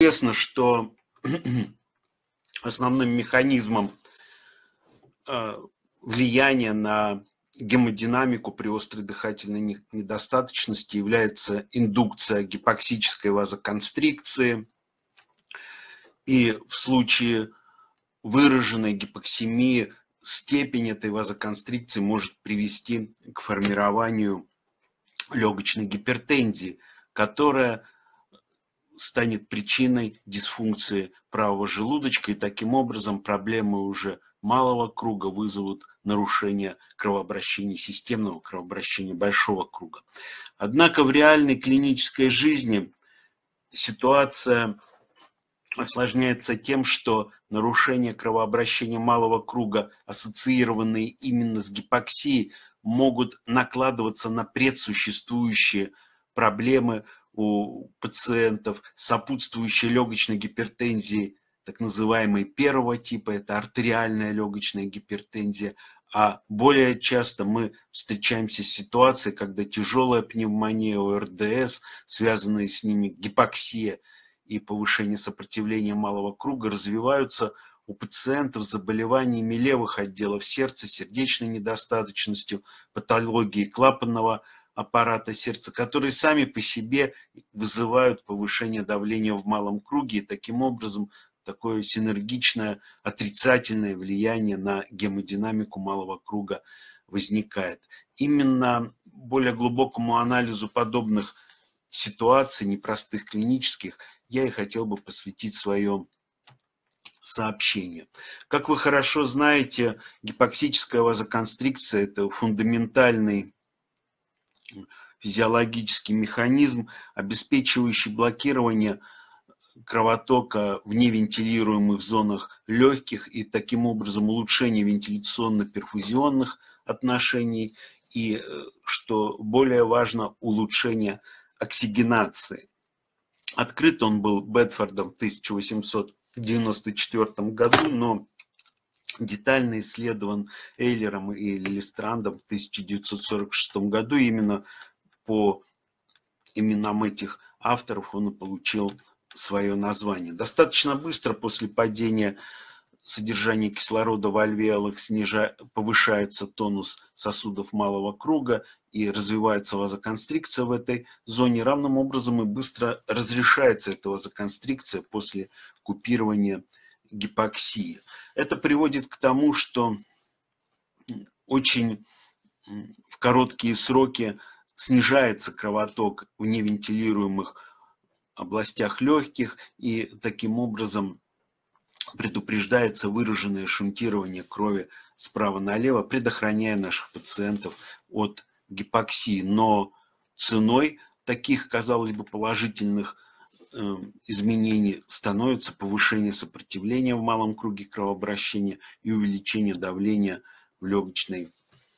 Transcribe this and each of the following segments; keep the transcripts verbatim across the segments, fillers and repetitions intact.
Известно, что основным механизмом влияния на гемодинамику при острой дыхательной недостаточности является индукция гипоксической вазоконстрикции. И в случае выраженной гипоксемии степень этой вазоконстрикции может привести к формированию легочной гипертензии, которая станет причиной дисфункции правого желудочка, и таким образом проблемы уже малого круга вызовут нарушение кровообращения, системного кровообращения большого круга. Однако в реальной клинической жизни ситуация осложняется тем, что нарушения кровообращения малого круга, ассоциированные именно с гипоксией, могут накладываться на предсуществующие проблемы у пациентов, сопутствующие легочной гипертензии, так называемой первого типа, это артериальная легочная гипертензия. А более часто мы встречаемся с ситуацией, когда тяжелая пневмония, ОРДС, связанные с ними гипоксия и повышение сопротивления малого круга, развиваются у пациентов с заболеваниями левых отделов сердца, сердечной недостаточностью, патологией клапанного аппарата сердца, которые сами по себе вызывают повышение давления в малом круге, и таким образом такое синергичное отрицательное влияние на гемодинамику малого круга возникает. Именно более глубокому анализу подобных ситуаций, непростых клинических, я и хотел бы посвятить свое сообщение. Как вы хорошо знаете, гипоксическая вазоконстрикция – это фундаментальный физиологический механизм, обеспечивающий блокирование кровотока в невентилируемых зонах легких и таким образом улучшение вентиляционно-перфузионных отношений и, что более важно, улучшение оксигенации. Открыт он был Бетфордом в тысяча восемьсот девяносто четвёртом году, но детально исследован Эйлером и Лилистрандом в тысяча девятьсот сорок шестом году. Именно по именам этих авторов он и получил свое название. Достаточно быстро после падения содержания кислорода в альвеолах снижа... повышается тонус сосудов малого круга и развивается вазоконстрикция в этой зоне. Равным образом и быстро разрешается эта вазоконстрикция после купирования гипоксии. Это приводит к тому, что очень в короткие сроки снижается кровоток в невентилируемых областях легких, и таким образом предупреждается выраженное шунтирование крови справа налево, предохраняя наших пациентов от гипоксии. Но ценой таких, казалось бы, положительных э, изменений становится повышение сопротивления в малом круге кровообращения и увеличение давления в легочной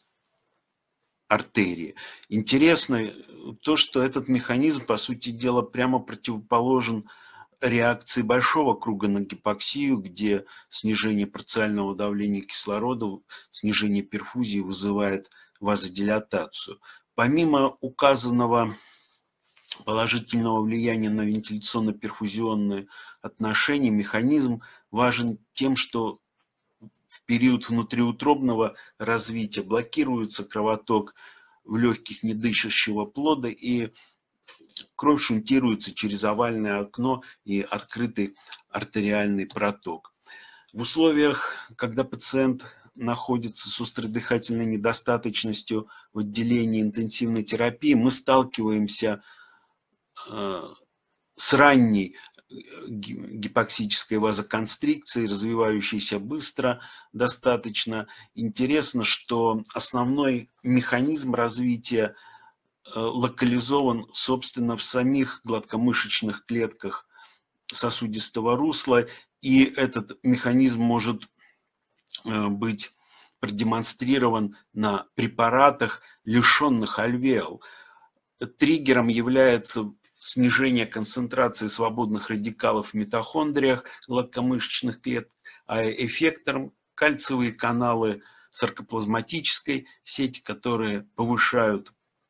артерии. Интересно то, что этот механизм, по сути дела, прямо противоположен реакции большого круга на гипоксию, где снижение парциального давления кислорода, снижение перфузии вызывает вазодилатацию. Помимо указанного положительного влияния на вентиляционно-перфузионные отношения, механизм важен тем, что в период внутриутробного развития блокируется кровоток в легких недышащего плода, и кровь шунтируется через овальное окно и открытый артериальный проток. В условиях, когда пациент находится с острой дыхательной недостаточностью в отделении интенсивной терапии, мы сталкиваемся э, с ранней гипоксической вазоконстрикцией, развивающейся быстро достаточно. Интересно, что основной механизм развития локализован, собственно, в самих гладкомышечных клетках сосудистого русла, и этот механизм может быть продемонстрирован на препаратах, лишенных альвеол. Триггером является снижение концентрации свободных радикалов в митохондриях гладкомышечных клеток, а эффектором кальциевые каналы саркоплазматической сети, которые повышают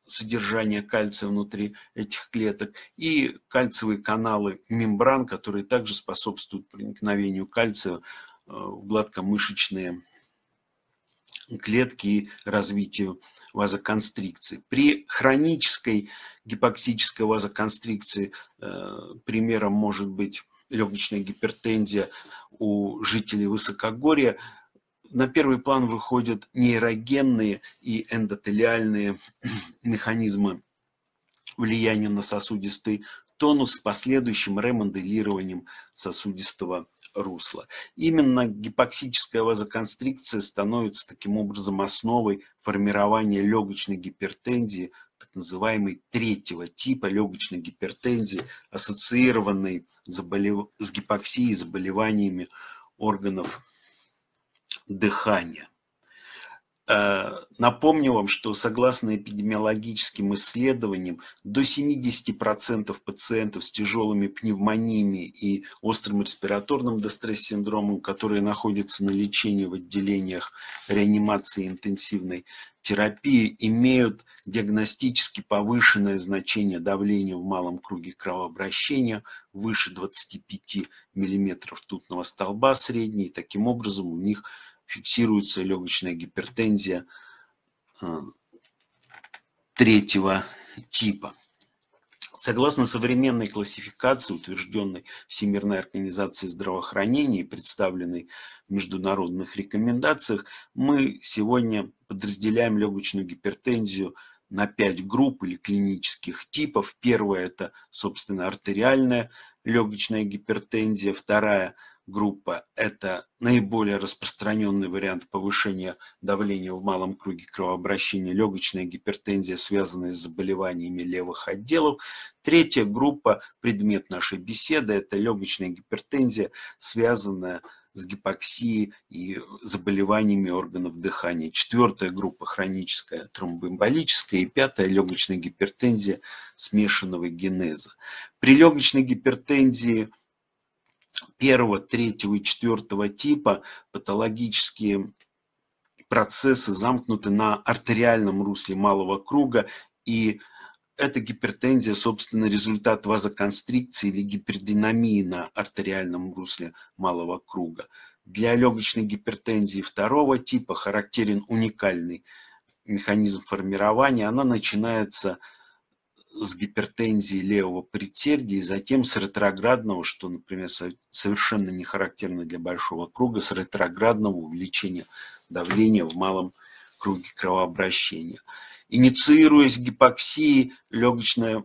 содержания кальция внутри этих клеток, и кальциевые каналы мембран, которые также способствуют проникновению кальция в гладкомышечные клетки и развитию вазоконстрикции. При хронической гипоксической вазоконстрикции э, примером может быть легочная гипертензия у жителей высокогорья. На первый план выходят нейрогенные и эндотелиальные механизмы влияния на сосудистый тонус с последующим ремоделированием сосудистого русла. Именно гипоксическая вазоконстрикция становится таким образом основой формирования легочной гипертензии, так называемой третьего типа легочной гипертензии, ассоциированной заболев... с гипоксией, заболеваниями органов дыхания. Напомню вам, что согласно эпидемиологическим исследованиям, до семидесяти процентов пациентов с тяжелыми пневмониями и острым респираторным дистресс-синдромом, которые находятся на лечении в отделениях реанимации и интенсивной терапии, имеют диагностически повышенное значение давления в малом круге кровообращения выше двадцати пяти миллиметров ртутного столба средней. Таким образом, у них фиксируется легочная гипертензия третьего типа. Согласно современной классификации, утвержденной Всемирной организацией здравоохранения и представленной в международных рекомендациях, мы сегодня подразделяем легочную гипертензию на пять групп или клинических типов. Первая – это, собственно, артериальная легочная гипертензия. Вторая группа – это наиболее распространенный вариант повышения давления в малом круге кровообращения, легочная гипертензия, связанная с заболеваниями левых отделов. Третья группа, предмет нашей беседы, это легочная гипертензия, связанная с гипоксией и заболеваниями органов дыхания. Четвертая группа – хроническая тромбоэмболическая. И пятая – легочная гипертензия смешанного генеза. При легочной гипертензии первого, третьего и четвертого типа патологические процессы замкнуты на артериальном русле малого круга, и эта гипертензия, собственно, результат вазоконстрикции или гипердинамии на артериальном русле малого круга. Для легочной гипертензии второго типа характерен уникальный механизм формирования. Она начинается с гипертензии левого предсердия и затем с ретроградного, что, например, совершенно не характерно для большого круга, с ретроградного увеличения давления в малом круге кровообращения. Инициируясь гипоксией, легочная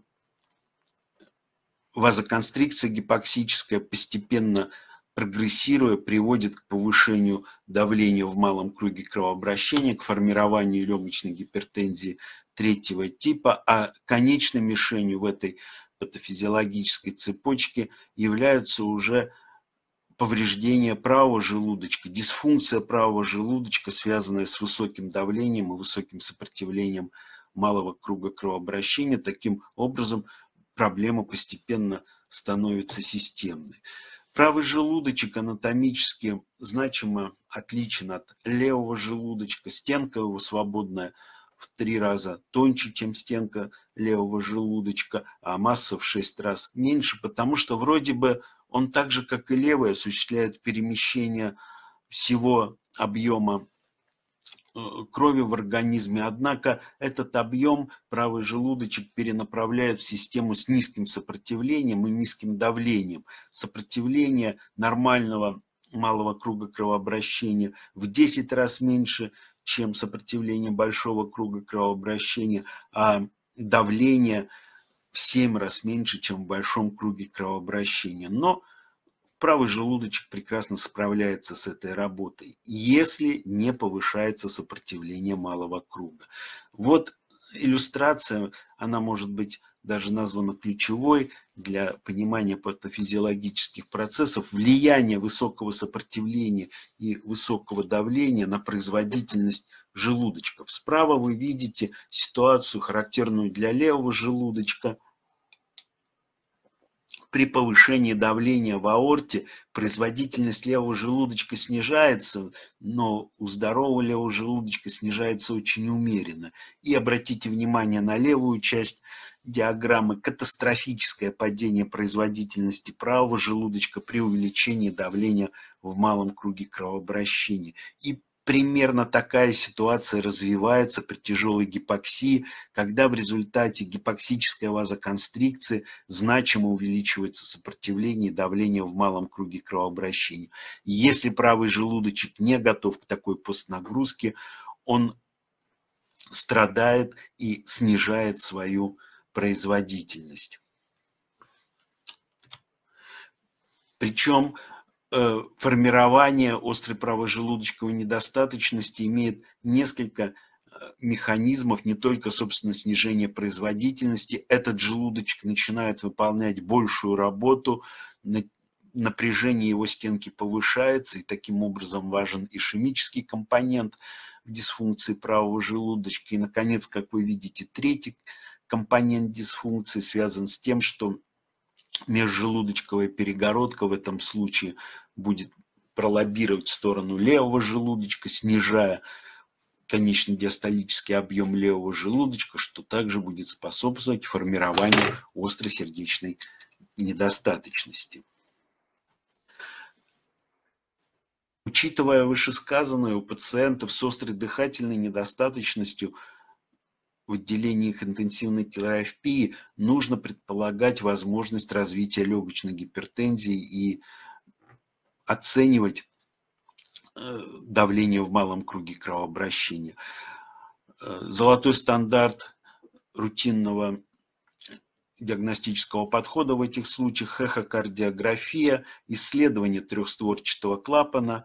вазоконстрикция гипоксическая, постепенно прогрессируя, приводит к повышению давления в малом круге кровообращения, к формированию легочной гипертензии третьего типа, а конечной мишенью в этой патофизиологической цепочке являются уже повреждение правого желудочка, дисфункция правого желудочка, связанная с высоким давлением и высоким сопротивлением малого круга кровообращения. Таким образом, проблема постепенно становится системной. Правый желудочек анатомически значимо отличен от левого желудочка. Стенка его свободная в три раза тоньше, чем стенка левого желудочка, а масса в шесть раз меньше, потому что вроде бы он так же, как и левый, осуществляет перемещение всего объема крови в организме. Однако этот объем правый желудочек перенаправляет в систему с низким сопротивлением и низким давлением. Сопротивление нормального малого круга кровообращения в десять раз меньше, чем сопротивление большого круга кровообращения, а давление в семь раз меньше, чем в большом круге кровообращения. Но правый желудочек прекрасно справляется с этой работой, если не повышается сопротивление малого круга. Вот иллюстрация, она может быть даже названа ключевой для понимания патофизиологических процессов, влияние высокого сопротивления и высокого давления на производительность желудочков. Справа вы видите ситуацию, характерную для левого желудочка. при повышении давления в аорте производительность левого желудочка снижается, но у здорового левого желудочка снижается очень умеренно. И обратите внимание на левую часть диаграммы: катастрофическое падение производительности правого желудочка при увеличении давления в малом круге кровообращения. И примерно такая ситуация развивается при тяжелой гипоксии, когда в результате гипоксической вазоконстрикции значимо увеличивается сопротивление и давление в малом круге кровообращения. Если правый желудочек не готов к такой постнагрузке, он страдает и снижает свою производительность. Причем формирование острой правожелудочковой недостаточности имеет несколько механизмов, не только, собственно, снижение производительности. Этот желудочек начинает выполнять большую работу, напряжение его стенки повышается, и таким образом важен ишемический компонент в дисфункции правого желудочка. И, наконец, как вы видите, третий компонент дисфункции связан с тем, что межжелудочковая перегородка в этом случае будет пролоббировать в сторону левого желудочка, снижая конечно-диастолический объем левого желудочка, что также будет способствовать формированию острой сердечной недостаточности. Учитывая вышесказанное, у пациентов с острой дыхательной недостаточностью в отделениях интенсивной терапии нужно предполагать возможность развития легочной гипертензии и оценивать давление в малом круге кровообращения. Золотой стандарт рутинного диагностического подхода в этих случаях — эхокардиография, исследование трехстворчатого клапана.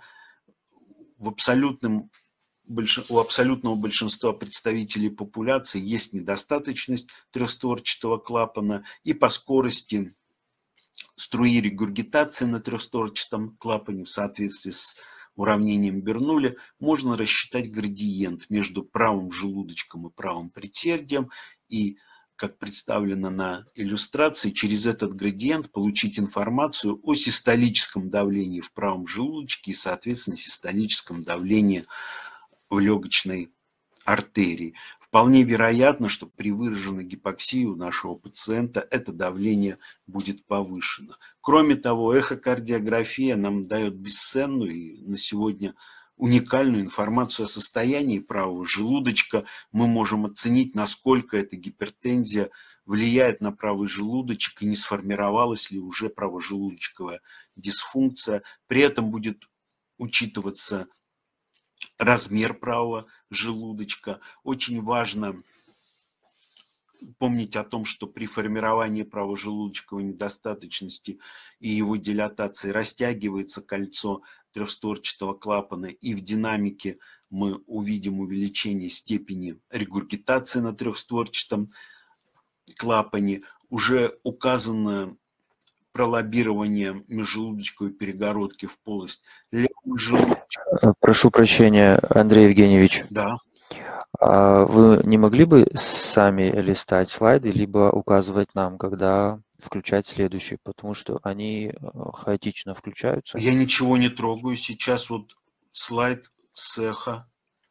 В абсолютном У абсолютного большинства представителей популяции есть недостаточность трехстворчатого клапана, и по скорости струи регургитации на трехстворчатом клапане в соответствии с уравнением Бернулли можно рассчитать градиент между правым желудочком и правым предсердием, и, как представлено на иллюстрации, через этот градиент получить информацию о систолическом давлении в правом желудочке и, соответственно, систолическом давлении в легочной артерии. Вполне вероятно, что при выраженной гипоксии у нашего пациента это давление будет повышено. Кроме того, эхокардиография нам дает бесценную и на сегодня уникальную информацию о состоянии правого желудочка. Мы можем оценить, насколько эта гипертензия влияет на правый желудочек и не сформировалась ли уже правожелудочковая дисфункция. При этом будет учитываться размер правого желудочка. Очень важно помнить о том, что при формировании правожелудочковой недостаточности и его дилатации растягивается кольцо трехстворчатого клапана, и в динамике мы увидим увеличение степени регургитации на трехстворчатом клапане. Уже указано пролоббирование межжелудочковой перегородки в полость левого желудочка. Прошу прощения, Андрей Евгеньевич. Да. Вы не могли бы сами листать слайды, либо указывать нам, когда включать следующий, потому что они хаотично включаются? Я ничего не трогаю. Сейчас вот слайд с эхо.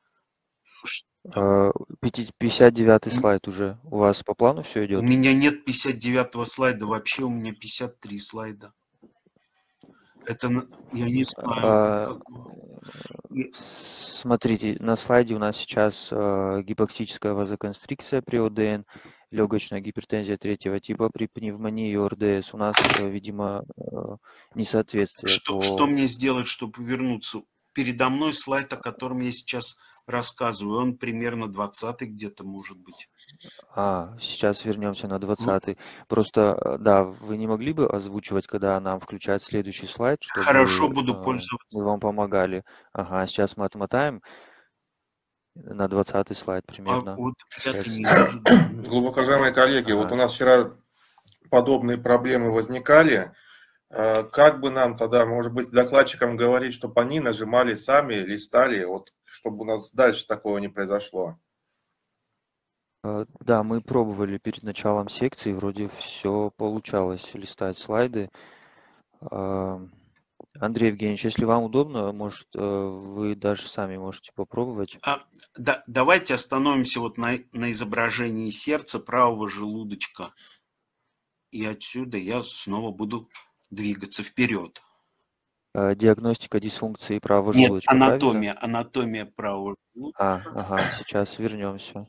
пятьдесят девятый слайд уже. У вас по плану все идет? У меня нет пятьдесят девятого слайда вообще, у меня пятьдесят три слайда. Это я не знаю. А, смотрите, на слайде у нас сейчас а, гипоксическая вазоконстрикция при о дэ эн, легочная гипертензия третьего типа при пневмонии и о эр дэ эс. У нас, видимо, несоответствие. Что, по... что мне сделать, чтобы вернуться? Передо мной слайд, о котором я сейчас рассказываю, он примерно двадцатый где-то, может быть. А, сейчас вернемся на двадцатый. Ну, просто, да, вы не могли бы озвучивать, когда нам включать следующий слайд, чтобы хорошо, буду э, пользоваться. мы вам помогали. Ага, сейчас мы отмотаем на двадцатый слайд примерно. А вот сейчас... не вижу. Глубоко уважаемые коллеги, ага. Вот у нас вчера подобные проблемы возникали. Как бы нам тогда, может быть, докладчикам говорить, чтобы они нажимали сами, листали, вот, чтобы у нас дальше такого не произошло? Э, Да, мы пробовали перед началом секции, вроде все получалось листать слайды. А, Андрей Евгеньевич, если вам удобно, может, э, вы даже сами можете попробовать. А, да, давайте остановимся вот на, на изображении сердца, правого желудочка. И отсюда я снова буду двигаться вперед. Э, Диагностика дисфункции правого Нет, желудочка, правильно? анатомия, анатомия правого желудка. А, ага, сейчас вернемся.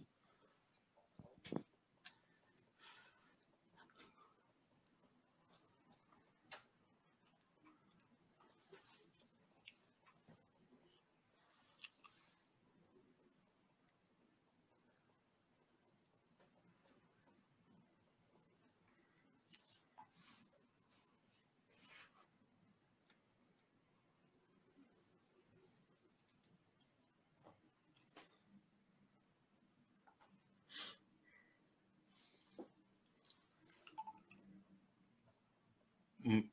М,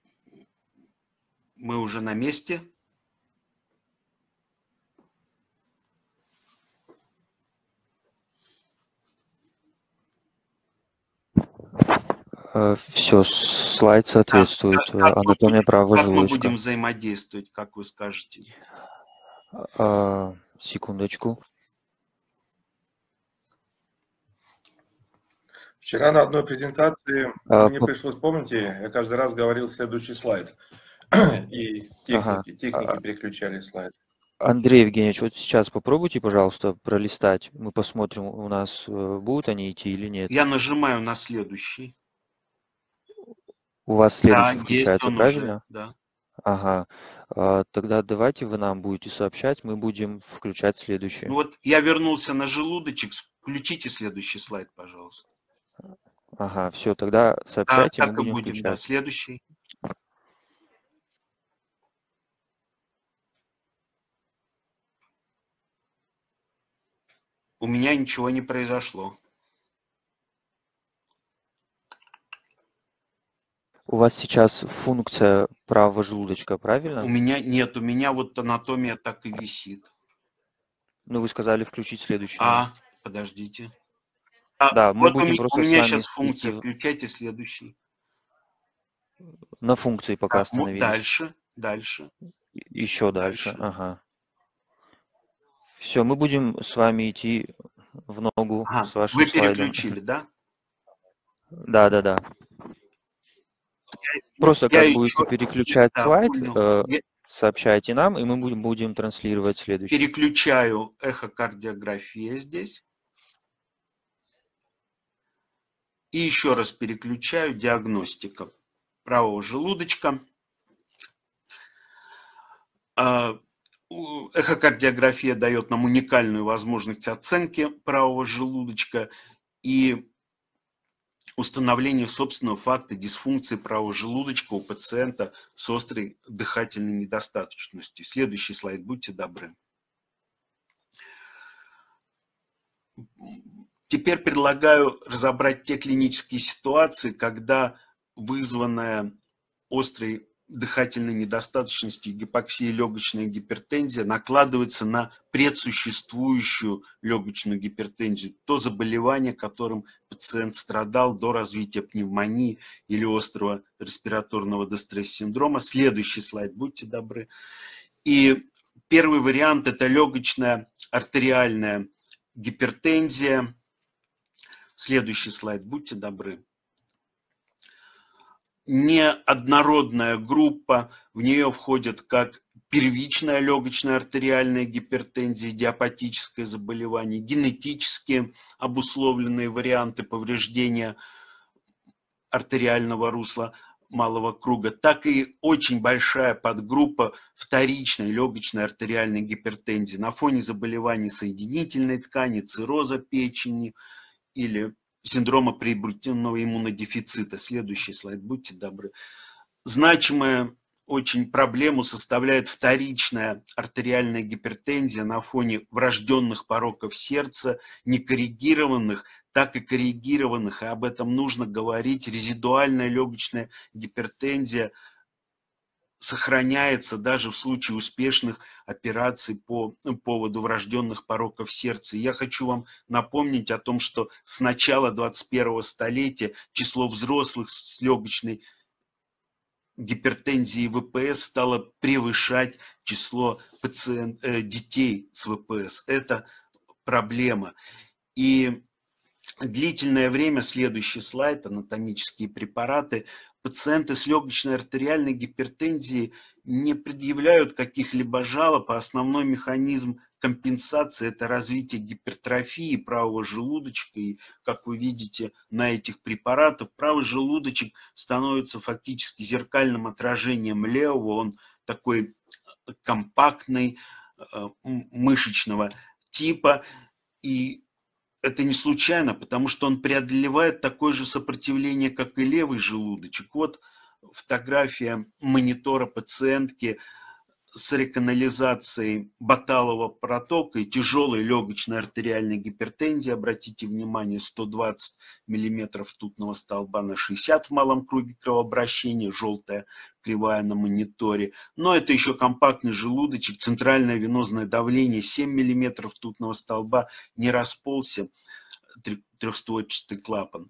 Мы уже на месте. Все, слайд Да, соответствует. как, э, как мы Анатомия будем, правого как мы желудочка. будем взаимодействовать, как вы скажете? А, Секундочку. Вчера на одной презентации А, мне по- пришлось, помните, я каждый раз говорил следующий слайд. И Ага. техники, техники переключали слайд. Андрей Евгеньевич, вот сейчас попробуйте, пожалуйста, пролистать. Мы посмотрим, у нас э, будут они идти или нет. Я нажимаю на следующий. У вас Да, следующий есть включается, он уже, правильно? да. Ага. А, Тогда давайте вы нам будете сообщать, мы будем включать следующий. Ну вот я вернулся на желудочек. Включите следующий слайд, пожалуйста. Ага, все, тогда Да, сообщайте, мы так и будем будем, да. включать. Следующий. У меня ничего не произошло. У вас сейчас функция правого желудочка, У правильно? меня нет, у меня вот анатомия так и висит. Ну, вы сказали включить следующий нам. А, подождите. А, Да, мы вот у будем меня, у просто с меня вами сейчас идти функция. в- Включайте следующий. на функции, пока А, ну, остановились. дальше, дальше. Еще дальше. Дальше. Ага. Все, мы будем с вами идти в ногу Ага, с вашим вы слайдом. переключили, да? Да, да, да. Просто Я как будете еще, переключать да, слайд, понял. э, Я сообщайте нам, и мы будем, будем транслировать следующий. переключаю эхокардиография здесь. И еще раз переключаю диагностика правого желудочка. А, у- Эхокардиография дает нам уникальную возможность оценки правого желудочка и установления собственного факта дисфункции правого желудочка у пациента с острой дыхательной недостаточностью. Следующий слайд, будьте добры. Теперь предлагаю разобрать те клинические ситуации, когда вызванная острой дыхательной недостаточностью, гипоксией, легочная гипертензия накладывается на предсуществующую легочную гипертензию, то заболевание, которым пациент страдал до развития пневмонии или острого респираторного дистресс-синдрома. Следующий слайд, будьте добры. И первый вариант – это легочная артериальная гипертензия. Следующий слайд, будьте добры. Неоднородная группа, в нее входят как первичная легочная артериальная гипертензия, идиопатическое заболевание, генетически обусловленные варианты повреждения артериального русла малого круга, так и очень большая подгруппа вторичной легочной артериальной гипертензии на фоне заболеваний соединительной ткани, цирроза печени или синдрома прибутинного иммунодефицита. Следующий слайд, будьте добры. Значимая очень проблему составляет вторичная артериальная гипертензия на фоне врожденных пороков сердца, некоррегированных, так и коррегированных, и об этом нужно говорить. Резидуальная легочная гипертензия сохраняется даже в случае успешных операций по поводу врожденных пороков сердца. И я хочу вам напомнить о том, что с начала двадцать первого столетия число взрослых с легочной гипертензией и вэ пэ эс стало превышать число пациент, э, детей с вэ пэ эс. Это проблема. И длительное время, следующий слайд, анатомические препараты, пациенты с легочной артериальной гипертензией не предъявляют каких-либо жалоб, а основной механизм компенсации – это развитие гипертрофии правого желудочка. И, как вы видите на этих препаратах, правый желудочек становится фактически зеркальным отражением левого. Он такой компактный, мышечного типа. И это не случайно, потому что он преодолевает такое же сопротивление, как и левый желудочек. Вот фотография монитора пациентки с реканализацией баталового протока и тяжелой легочной артериальной гипертензии. Обратите внимание, сто двадцать миллиметров ртутного столба на шестьдесят в малом круге кровообращения, желтая кривая на мониторе. Но это еще компактный желудочек, центральное венозное давление семь миллиметров ртутного столба, не расползся трехстворчатый клапан.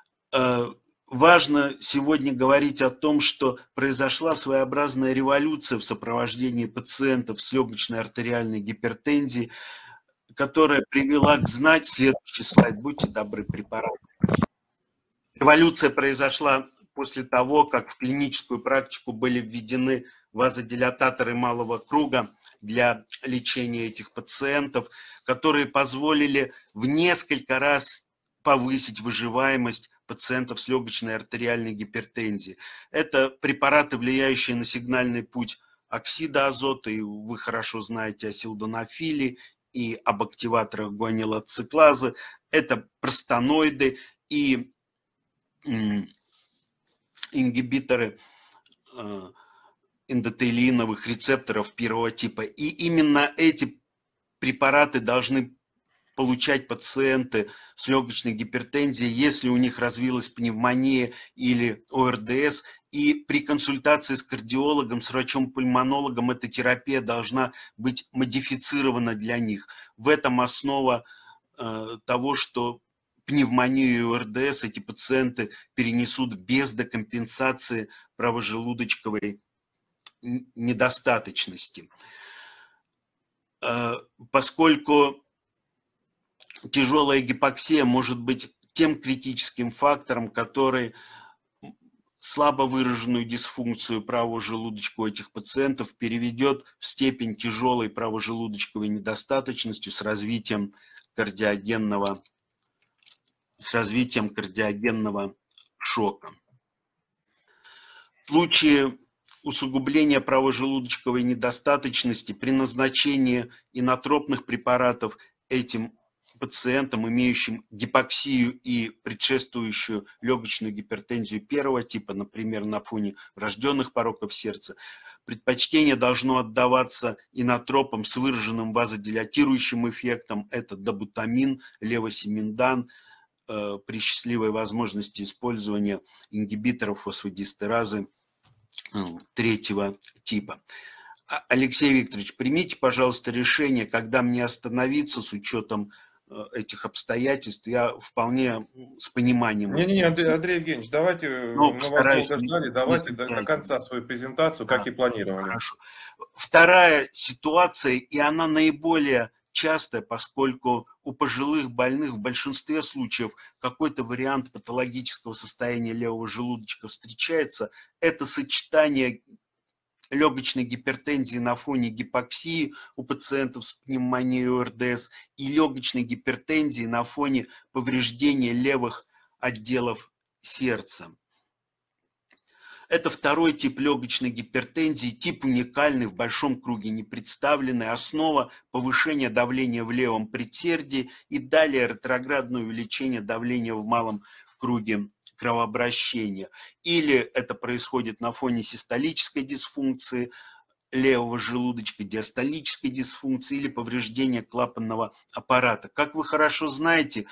Важно сегодня говорить о том, что произошла своеобразная революция в сопровождении пациентов с легочной артериальной гипертензией, которая привела к знать, следующий слайд, будьте добры, препараты. Революция произошла после того, как в клиническую практику были введены вазодилататоры малого круга для лечения этих пациентов, которые позволили в несколько раз повысить выживаемость пациентов с легочной артериальной гипертензией. Это препараты, влияющие на сигнальный путь оксида азота, и вы хорошо знаете о силденафиле и об активаторах гуанилоциклазы. Это простоноиды и ингибиторы эндотелиновых рецепторов первого типа. И именно эти препараты должны получать пациенты с легочной гипертензией, если у них развилась пневмония или о эр дэ эс. И при консультации с кардиологом, с врачом-пульмонологом эта терапия должна быть модифицирована для них. В этом основа э, того, что пневмонию и о эр дэ эс эти пациенты перенесут без декомпенсации правожелудочковой недостаточности. Э, поскольку тяжелая гипоксия может быть тем критическим фактором, который слабо выраженную дисфункцию правого желудочка у этих пациентов переведет в степень тяжелой правожелудочковой недостаточности с развитием кардиогенного, с развитием кардиогенного шока. В случае усугубления правожелудочковой недостаточности при назначении инотропных препаратов этим пациентам, имеющим гипоксию и предшествующую легочную гипертензию первого типа, например, на фоне врожденных пороков сердца, предпочтение должно отдаваться инотропам с выраженным вазодилатирующим эффектом. Это добутамин, левосеминдан, э, при счастливой возможности использования ингибиторов фосфодиэстеразы э, третьего типа. Алексей Викторович, примите, пожалуйста, решение, когда мне остановиться с учетом этих обстоятельств. Я вполне с пониманием. Не-не-не, Андрей, Андрей Евгеньевич, давайте, ну, мы вас долго ждали, давайте до, до конца свою презентацию, как а, и планировали. Хорошо. Вторая ситуация, и она наиболее частая, поскольку у пожилых больных в большинстве случаев какой-то вариант патологического состояния левого желудочка встречается, это сочетание легочной гипертензии на фоне гипоксии у пациентов с пневмонией о эр дэ эс и легочной гипертензии на фоне повреждения левых отделов сердца. Это второй тип легочной гипертензии, тип уникальный, в большом круге не представленный, основа повышения давления в левом предсердии и далее ретроградное увеличение давления в малом круге кровообращения. Или это происходит на фоне систолической дисфункции левого желудочка, диастолической дисфункции или повреждения клапанного аппарата. Как вы хорошо знаете,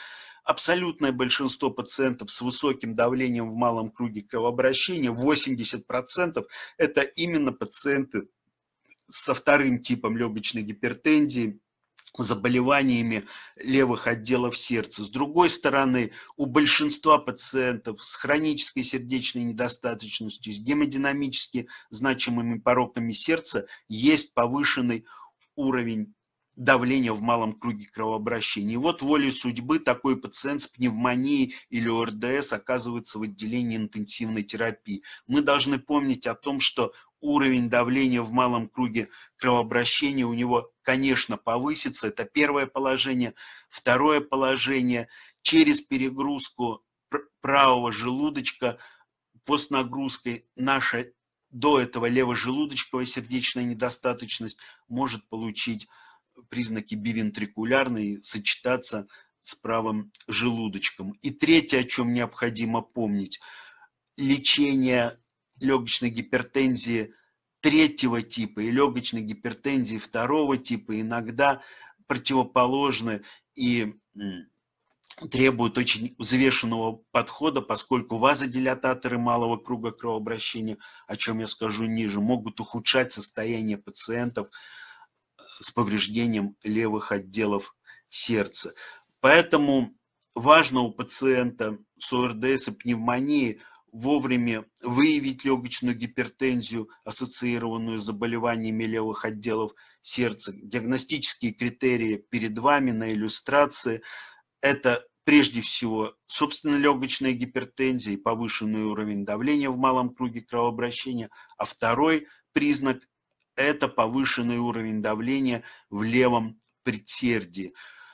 абсолютное большинство пациентов с высоким давлением в малом круге кровообращения, восемьдесят процентов, это именно пациенты со вторым типом легочной гипертензии, заболеваниями левых отделов сердца. С другой стороны, у большинства пациентов с хронической сердечной недостаточностью, с гемодинамически значимыми пороками сердца есть повышенный уровень давления в малом круге кровообращения. И вот волей судьбы такой пациент с пневмонией или о эр дэ эс оказывается в отделении интенсивной терапии. Мы должны помнить о том, что уровень давления в малом круге кровообращения у него, конечно, повысится. Это первое положение. Второе положение. Через перегрузку правого желудочка постнагрузкой наша до этого левожелудочковая сердечная недостаточность может получить признаки бивентрикулярной, сочетаться с правым желудочком. И третье, о чем необходимо помнить. Лечение легочной гипертензии третьего типа и легочной гипертензии второго типа иногда противоположны и требуют очень взвешенного подхода, поскольку вазодилататоры малого круга кровообращения, о чем я скажу ниже, могут ухудшать состояние пациентов с повреждением левых отделов сердца. Поэтому важно у пациента с о эр дэ эс и пневмонией вовремя выявить легочную гипертензию, ассоциированную с заболеваниями левых отделов сердца. Диагностические критерии перед вами на иллюстрации. Это прежде всего собственно легочная гипертензия и повышенный уровень давления в малом круге кровообращения. А второй признак – это повышенный уровень давления в левом предсердии.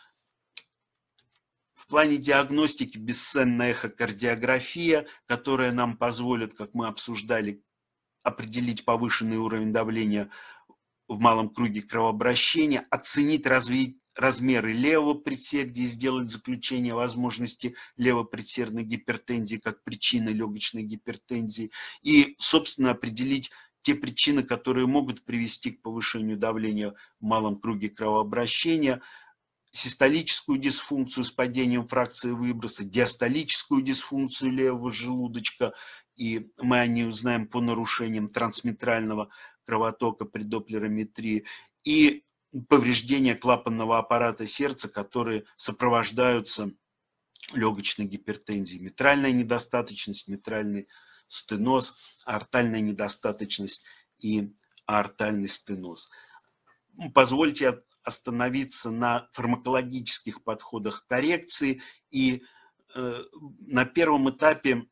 В плане диагностики бесценная эхокардиография, которая нам позволит, как мы обсуждали, определить повышенный уровень давления в малом круге кровообращения, оценить разви... размеры левого предсердия и сделать заключение о возможности левопредсердной гипертензии как причины легочной гипертензии и, собственно, определить те причины, которые могут привести к повышению давления в малом круге кровообращения, систолическую дисфункцию с падением фракции выброса, диастолическую дисфункцию левого желудочка, и мы о ней узнаем по нарушениям трансмитрального кровотока при доплерометрии, и повреждения клапанного аппарата сердца, которые сопровождаются легочной гипертензией. Митральная недостаточность, митральный стеноз, аортальная недостаточность и аортальный стеноз. Позвольте остановиться на фармакологических подходах коррекции. И э, на первом этапе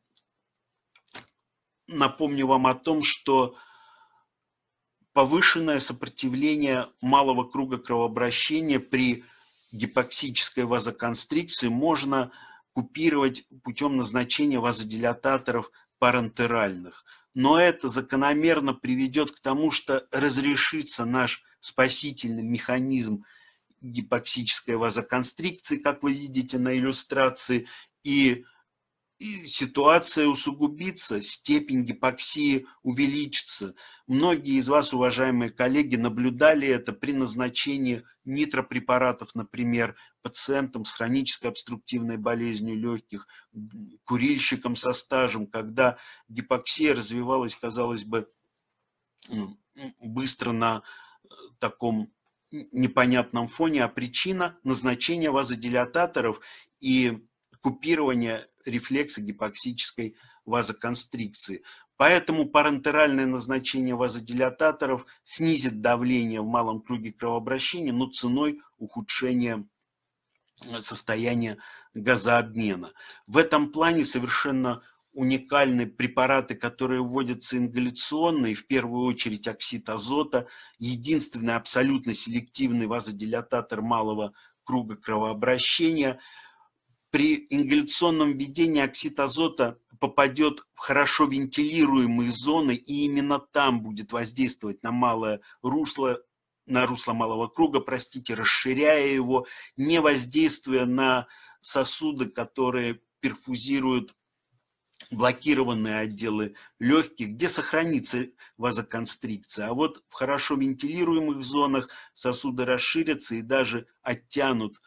напомню вам о том, что повышенное сопротивление малого круга кровообращения при гипоксической вазоконстрикции можно купировать путем назначения вазодилататоров парентеральных. Но это закономерно приведет к тому, что разрешится наш спасительный механизм гипоксической вазоконстрикции, как вы видите на иллюстрации, и, и ситуация усугубится, степень гипоксии увеличится. Многие из вас, уважаемые коллеги, наблюдали это при назначении нитропрепаратов, например, пациентам с хронической обструктивной болезнью легких, курильщикам со стажем, когда гипоксия развивалась, казалось бы, быстро на таком непонятном фоне, а причина назначения вазодилататоров и купирования рефлекса гипоксической вазоконстрикции. Поэтому парентеральное назначение вазодилататоров снизит давление в малом круге кровообращения, но ценой ухудшения состояния газообмена. В этом плане совершенно уникальны препараты, которые вводятся ингаляционно, и в первую очередь оксид азота, единственный абсолютно селективный вазодилататор малого круга кровообращения. При ингаляционном введении оксид азота попадет в хорошо вентилируемые зоны, и именно там будет воздействовать на малое русло, на русло малого круга, простите, расширяя его, не воздействуя на сосуды, которые перфузируют блокированные отделы легких, где сохранится вазоконстрикция. А вот в хорошо вентилируемых зонах сосуды расширятся и даже оттянут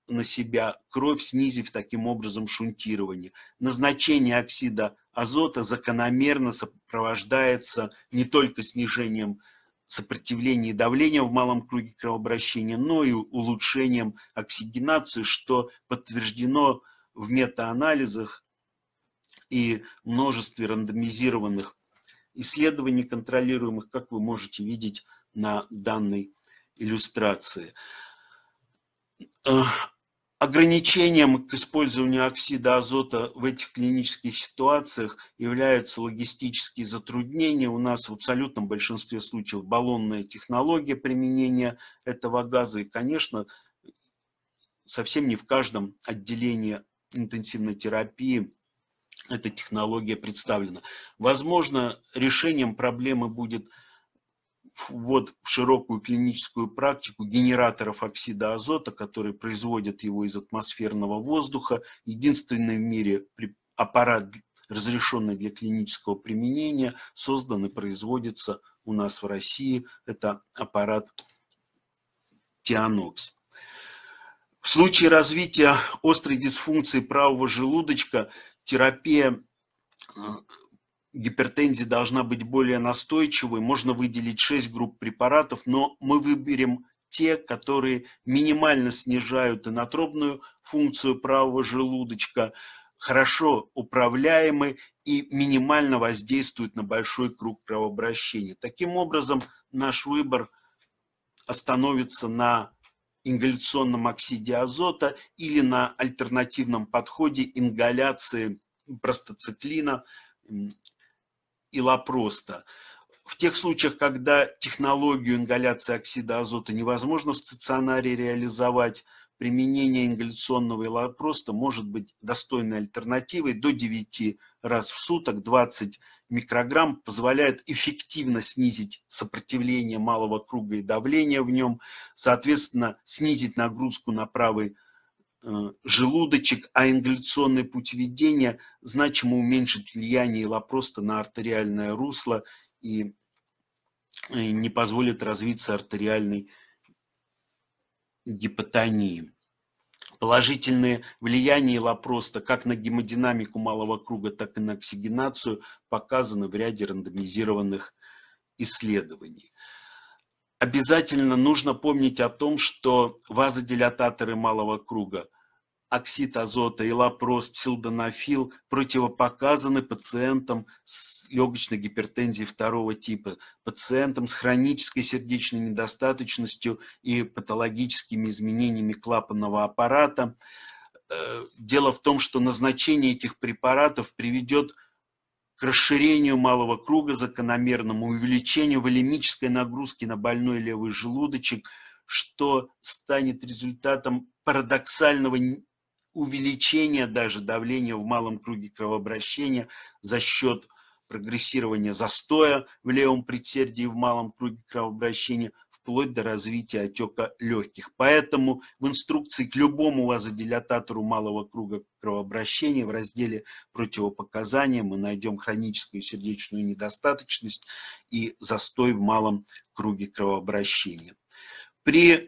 на себя кровь, снизив таким образом шунтирование. Назначение оксида азота закономерно сопровождается не только снижением сопротивления и давления в малом круге кровообращения, но и улучшением оксигенации, что подтверждено в метаанализах и множестве рандомизированных исследований, контролируемых, как вы можете видеть на данной иллюстрации. Ограничением к использованию оксида азота в этих клинических ситуациях являются логистические затруднения. У нас в абсолютном большинстве случаев баллонная технология применения этого газа. И, конечно, совсем не в каждом отделении интенсивной терапии эта технология представлена. Возможно, решением проблемы будет ввод в широкую клиническую практику генераторов оксида азота, которые производят его из атмосферного воздуха. Единственный в мире аппарат, разрешенный для клинического применения, создан и производится у нас в России. Это аппарат Тианокс. В случае развития острой дисфункции правого желудочка терапия гипертензии должна быть более настойчивой. Можно выделить шесть групп препаратов, но мы выберем те, которые минимально снижают инотропную функцию правого желудочка, хорошо управляемы и минимально воздействуют на большой круг кровообращения. Таким образом, наш выбор остановится на ингаляционном оксиде азота или на альтернативном подходе ингаляции простациклина и лапроста. В тех случаях, когда технологию ингаляции оксида азота невозможно в стационаре реализовать, применение ингаляционного лапроста может быть достойной альтернативой. До девяти раз в суток двадцать микрограмм позволяет эффективно снизить сопротивление малого круга и давление в нем, соответственно, снизить нагрузку на правый желудочек, а ингаляционный путь введения значимо уменьшит влияние лапроста на артериальное русло и не позволит развиться артериальной гипотонии. Положительные влияния лапроста как на гемодинамику малого круга, так и на оксигенацию показаны в ряде рандомизированных исследований. Обязательно нужно помнить о том, что вазодилататоры малого круга, оксид азота, элапрост, силденафил противопоказаны пациентам с легочной гипертензией второго типа, пациентам с хронической сердечной недостаточностью и патологическими изменениями клапанного аппарата. Дело в том, что назначение этих препаратов приведет к расширению малого круга, закономерному увеличению волемической нагрузки на больной левый желудочек, что станет результатом парадоксального увеличения даже давления в малом круге кровообращения за счет прогрессирования застоя в левом предсердии в малом круге кровообращения, вплоть до развития отека легких. Поэтому в инструкции к любому вазодилататору малого круга кровообращения в разделе «Противопоказания» мы найдем хроническую сердечную недостаточность и застой в малом круге кровообращения. При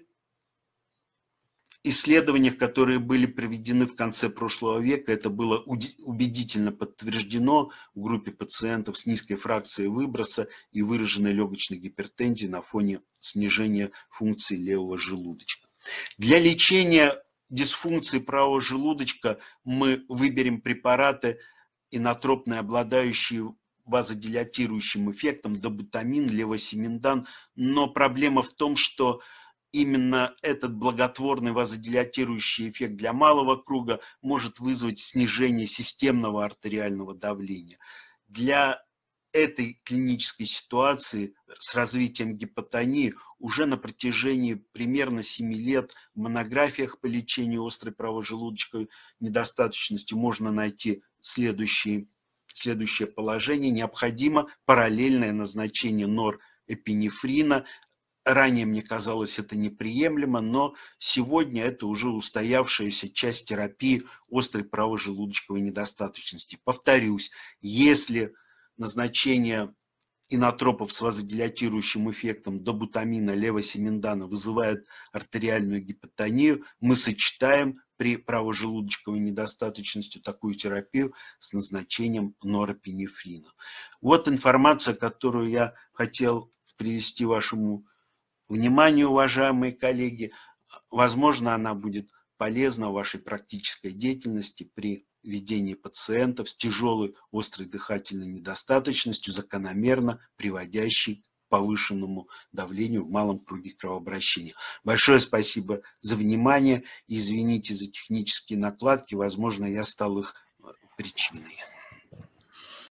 исследованиях, которые были проведены в конце прошлого века, это было убедительно подтверждено в группе пациентов с низкой фракцией выброса и выраженной легочной гипертензией на фоне снижения функции левого желудочка. Для лечения дисфункции правого желудочка мы выберем препараты инотропные, обладающие вазодилатирующим эффектом, добутамин, левосимендан, но проблема в том, что именно этот благотворный вазодилатирующий эффект для малого круга может вызвать снижение системного артериального давления. Для этой клинической ситуации с развитием гипотонии уже на протяжении примерно семи лет в монографиях по лечению острой правожелудочковой недостаточности можно найти следующие, следующее положение. Необходимо параллельное назначение норэпинефрина. Ранее мне казалось это неприемлемо, но сегодня это уже устоявшаяся часть терапии острой правожелудочковой недостаточности. Повторюсь, если назначение инотропов с вазодилатирующим эффектом добутамина, левосемендана вызывает артериальную гипотонию, мы сочетаем при правожелудочковой недостаточности такую терапию с назначением норопинефрина. Вот информация, которую я хотел привести вашему вниманию, уважаемые коллеги. Возможно, она будет полезна в вашей практической деятельности при ведении пациентов с тяжелой острой дыхательной недостаточностью, закономерно приводящей к повышенному давлению в малом круге кровообращения. Большое спасибо за внимание. Извините за технические накладки. Возможно, я стал их причиной.